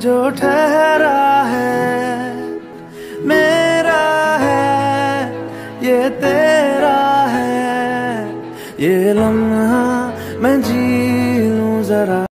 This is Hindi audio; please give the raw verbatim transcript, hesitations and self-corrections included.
जो ठहरा है मेरा है, ये तेरा है, ये लम्हा मैं जी लूं जरा।